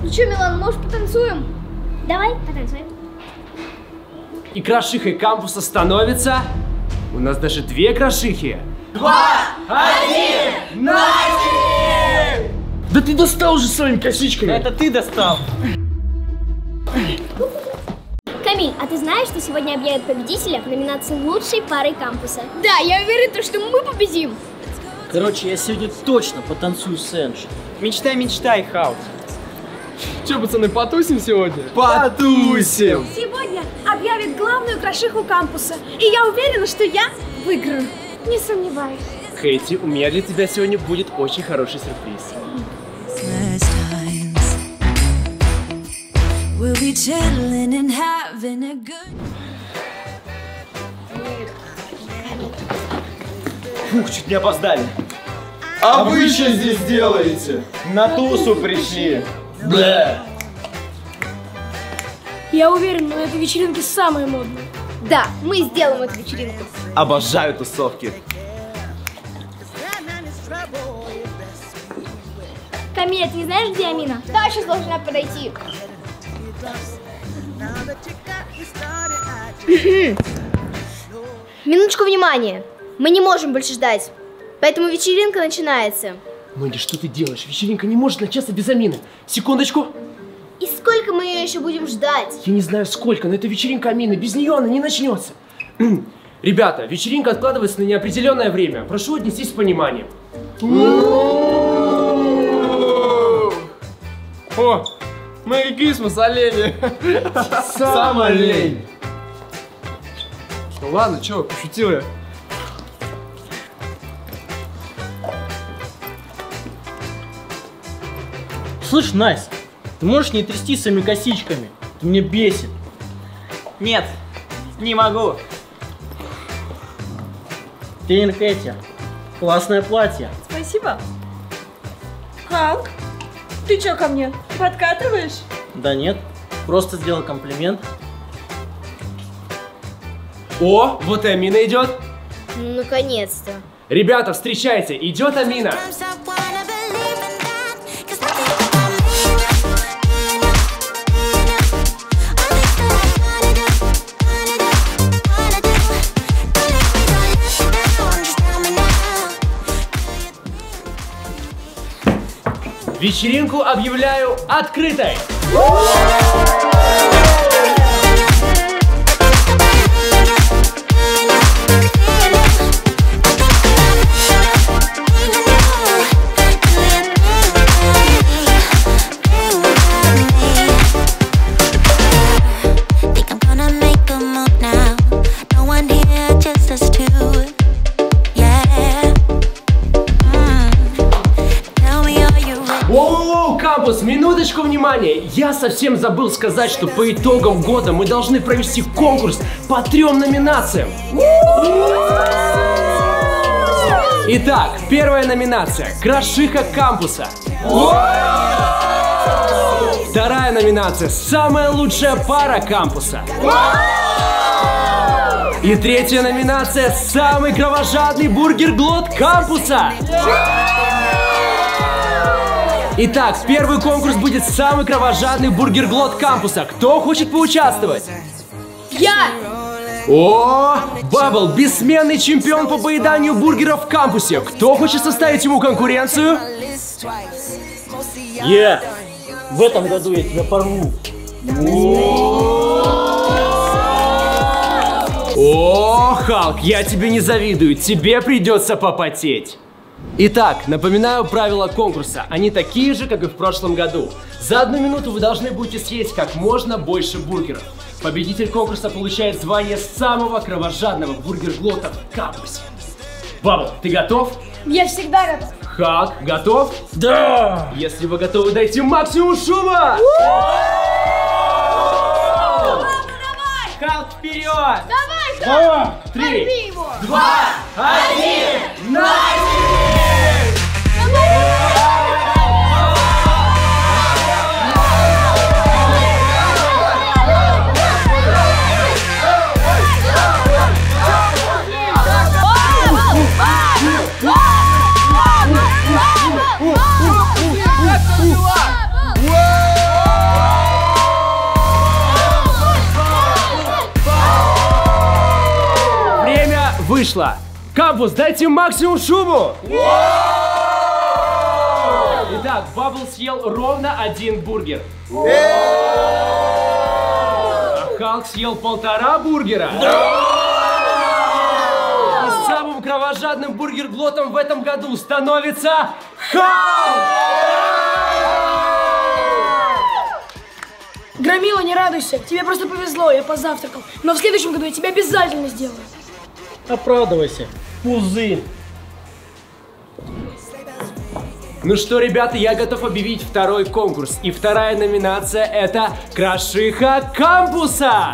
Ну что, Милан, может потанцуем? Давай, потанцуем. И крошихой кампуса становится... У нас даже 2 крошихи. 2, 1, начали! Да ты достал уже своими косичками. Это ты достал. Камиль, а ты знаешь, что сегодня объявят победителя в номинации лучшей пары кампуса? Да, я уверен, что мы победим. Короче, я сегодня точно потанцую с Энджи. Мечтай, мечтай, Хаус. Че, пацаны, потусим сегодня? Потусим! Сегодня объявят главную крошиху кампуса. И я уверена, что я выиграю. Не сомневаюсь. Хэти, у меня для тебя сегодня будет очень хороший сюрприз. Фух, чуть не опоздали. А вы что здесь делаете? На тусу пришли. Бля. Я уверен, на этой вечеринке самые модные. Да, мы сделаем эту вечеринку. Обожаю тусовки. Камиль, ты не знаешь, где Амина? Да, сейчас должна подойти. Минуточку внимания. Мы не можем больше ждать. Поэтому вечеринка начинается. Мэнди, что ты делаешь? Вечеринка не может начаться без Амины. Секундочку. И сколько мы ее еще будем ждать? Я не знаю сколько, но это вечеринка Амины. Без нее она не начнется. Ребята, вечеринка откладывается на неопределенное время. Прошу отнестись с пониманием. О, Мэри Крисмас, олени. Сам олень. Ну ладно, чё, пошутил я. Слышь, Настя, ты можешь не трясти своими косичками? Ты меня бесит. Нет, не могу. Тренер Кэти, классное платье. Спасибо. Халк, ты чё ко мне? Подкатываешь? Да нет, просто сделал комплимент. О, вот и Амина идет. Наконец-то. Ребята, встречайте, идет Амина. Вечеринку объявляю открытой! Минуточку внимания! Я совсем забыл сказать, что по итогам года мы должны провести конкурс по 3 номинациям. Итак, первая номинация – Крошиха кампуса. Вторая номинация – Самая лучшая пара кампуса. И третья номинация – Самый кровожадный бургер-глот кампуса. Итак, первый конкурс будет самый кровожадный бургер-глот кампуса. Кто хочет поучаствовать? Я! О, Баббл, бессменный чемпион по поеданию бургеров в кампусе. Кто хочет составить ему конкуренцию? Я! В этом году я тебя порву. О, Халк, я тебе не завидую. Тебе придется попотеть. Итак, напоминаю правила конкурса. Они такие же, как и в прошлом году. За 1 минуту вы должны будете съесть как можно больше бургеров. Победитель конкурса получает звание самого кровожадного бургер-глота в кампусе. Баббл, ты готов? Я всегда готов. Халк, готов? Да! Если вы готовы, дайте максимум шума! Халк, вперед! Давай, Халк! 3, Порви его! 2, 1, начали! вышло. Кампус, дайте максимум шуму. Итак, Баббл съел ровно 1 бургер. А Халк съел 1,5 бургера. И самым кровожадным бургерглотом в этом году становится Халк! Громила, не радуйся, тебе просто повезло, я позавтракал. Но в следующем году я тебя обязательно сделаю. Оправдывайся, пузырь. Ну что, ребята, я готов объявить второй конкурс. И вторая номинация — это Крошиха Кампуса!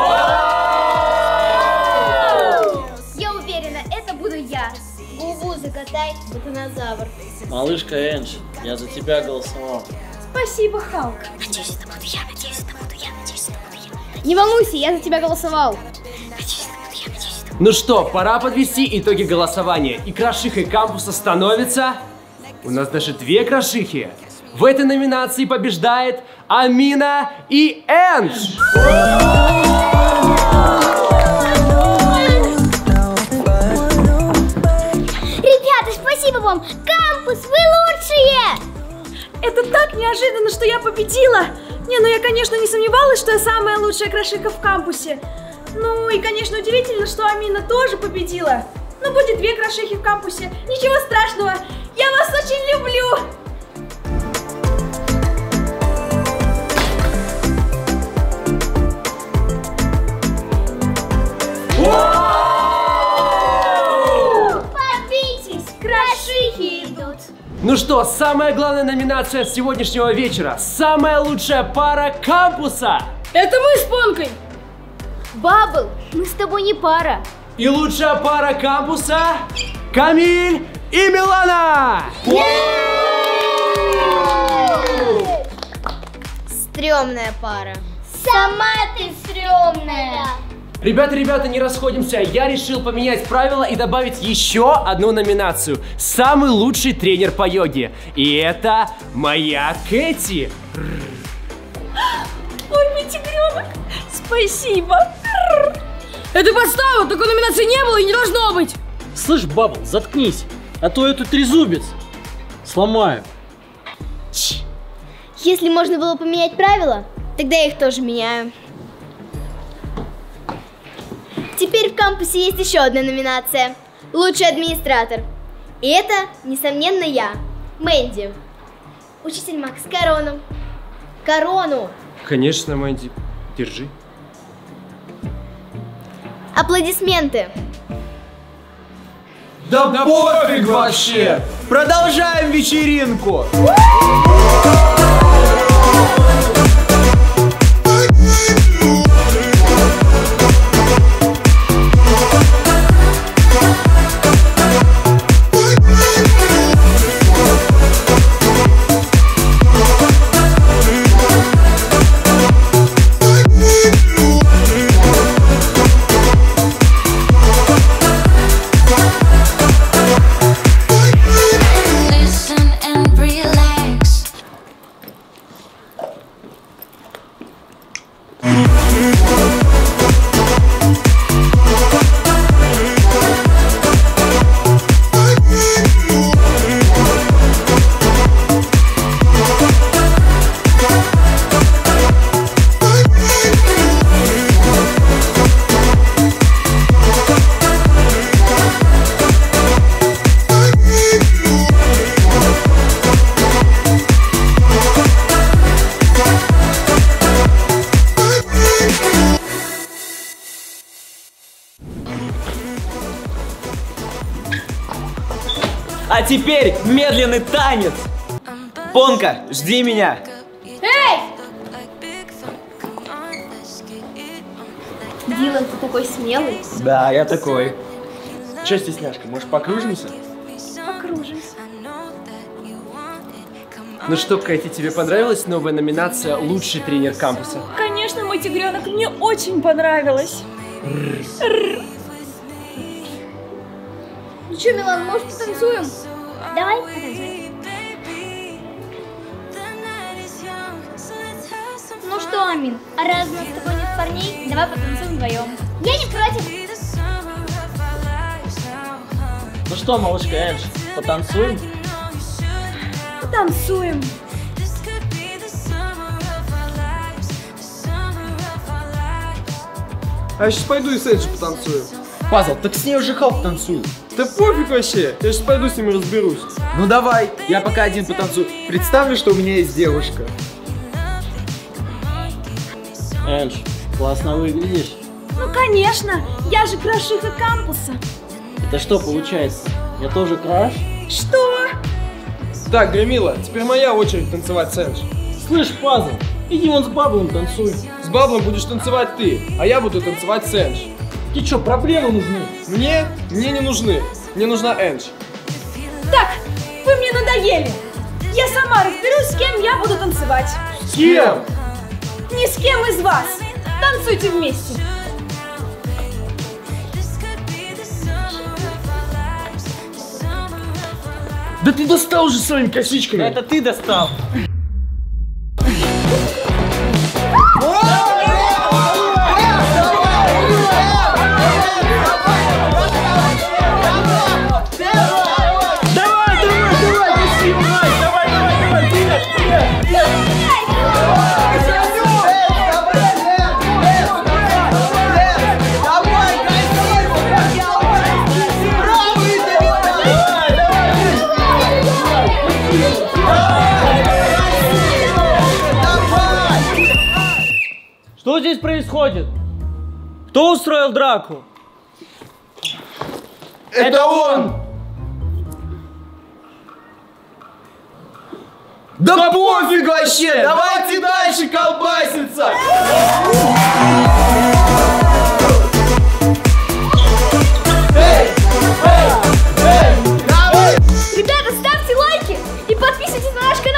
Я уверена, это буду я. Губу закатай, ботанозавр. Малышка Эндж, я за тебя голосовал. Спасибо, Халк. Надеюсь, это буду я, надеюсь, это буду я, надеюсь, это буду я. Не волнуйся, я за тебя голосовал. Надеюсь, это буду я, надеюсь, это буду Ну что, пора подвести итоги голосования. И Крошихой Кампуса становится... У нас даже 2 крошихи. В этой номинации побеждает Амина и Эндж. Ребята, спасибо вам! Кампус, вы лучшие! Это так неожиданно, что я победила. Не, ну я, конечно, не сомневалась, что я самая лучшая крошиха в кампусе. Ну и, конечно, удивительно, что Амина тоже победила. Ну, будет 2 крошихи в кампусе. Ничего страшного. Я вас очень люблю. Побейтесь, крошихи идут. Ну что, самая главная номинация сегодняшнего вечера. Самая лучшая пара кампуса. Это мы с Понкой. Баббл, мы с тобой не пара. И лучшая пара кампуса — Камиль и Милана. Стрёмная пара. Сама ты стрёмная. Ребята, не расходимся. Я решил поменять правила и добавить еще одну номинацию. Самый лучший тренер по йоге. И это моя Кэти. Ой, мой тигренок. Спасибо. Это подстава, такой номинации не было и не должно быть. Слышь, Баббл, заткнись, а то я тут трезубец сломаю. Если можно было поменять правила, тогда я их тоже меняю. Теперь в кампусе есть еще одна номинация. Лучший администратор. И это, несомненно, я, Мэнди. Учитель Макс, корону. Корону. Конечно, Мэнди. Держи. Аплодисменты. Да пофиг вообще! Продолжаем вечеринку! А теперь медленный танец. Понка, жди меня. Эй! Дилан, ты такой смелый. Да, я такой. Че, стесняшка, может покружимся? Покружимся. Ну что, Кэти, тебе понравилась новая номинация «Лучший тренер кампуса»? Конечно, мой тигренок, мне очень понравилось. Ну что, Милан, может потанцуем? Давай, потанцуем. Ну что, Амин, а раз у нас с тобой нет парней, давай потанцуем вдвоем. Я не против. Ну что, малышка Эндж, потанцуем? Танцуем. А я сейчас пойду и с Эджи потанцую. Пазл, так с ней уже Халк танцует. Да пофиг вообще, я сейчас пойду с ними разберусь. Ну давай, я пока один потанцую. Представлю, что у меня есть девушка. Эндж, классно выглядишь. Ну конечно, я же крашиха кампуса. Это что получается? Я тоже краш? Что? Так, Громила, теперь моя очередь танцевать с Эндж. Слышь, Пазл, иди вон с Баблом танцуй. С Баблом будешь танцевать ты, а я буду танцевать с Эндж. Тебе что, проблемы нужны? Мне не нужны. Мне нужна Эндж. Так, вы мне надоели. Я сама разберусь, с кем я буду танцевать. С кем? Ни с кем из вас. Танцуйте вместе. Да ты достал уже своими косичками. Это ты достал. Что здесь происходит? Кто устроил драку? Это он! Да пофиг вообще! Давайте дальше колбаситься! Ребята, ставьте лайки и подписывайтесь на наш канал.